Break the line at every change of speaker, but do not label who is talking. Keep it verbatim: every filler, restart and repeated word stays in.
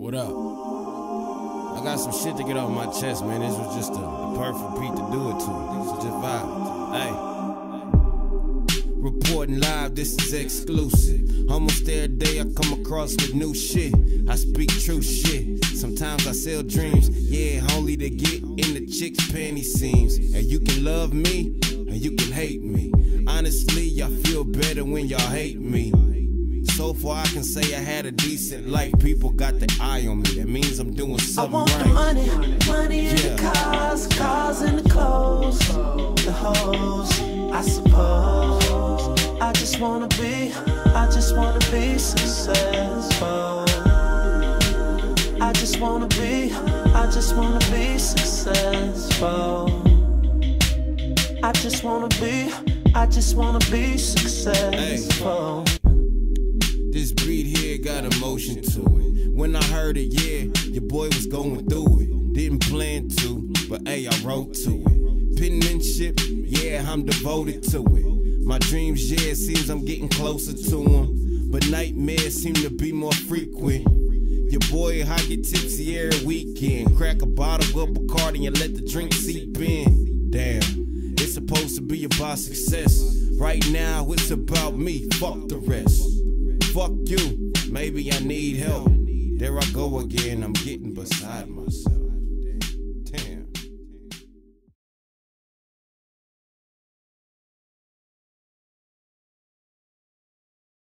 What up? I got some shit to get off my chest, man. This was just the, the perfect beat to do it to. So just vibe. Hey. Reporting live, this is exclusive. Almost every day I come across with new shit. I speak true shit. Sometimes I sell dreams, yeah, only to get in the chick's panty seams. And you can love me, and you can hate me. Honestly, I feel better when y'all hate me. So far I can say I had a decent life. People got their eye on me, that means I'm doing something right.
I want the money, money in yeah. the cars, cars in the clothes, the hoes, I suppose. I just wanna be, I just wanna be successful. I just wanna be, I just wanna be successful. I just wanna be, I just wanna be successful.
Hey. This beat here got emotion to it. When I heard it, yeah, your boy was going through it. Didn't plan to, but hey, I wrote to it. Penmanship, yeah, I'm devoted to it. My dreams, yeah, it seems I'm getting closer to them. But nightmares seem to be more frequent. Your boy, I get tipsy every weekend. Crack a bottle of Bacardi and let the drink seep in. Damn, it's supposed to be about success. Right now, it's about me, fuck the rest. Fuck you, maybe I need help. There I go again, I'm getting beside myself.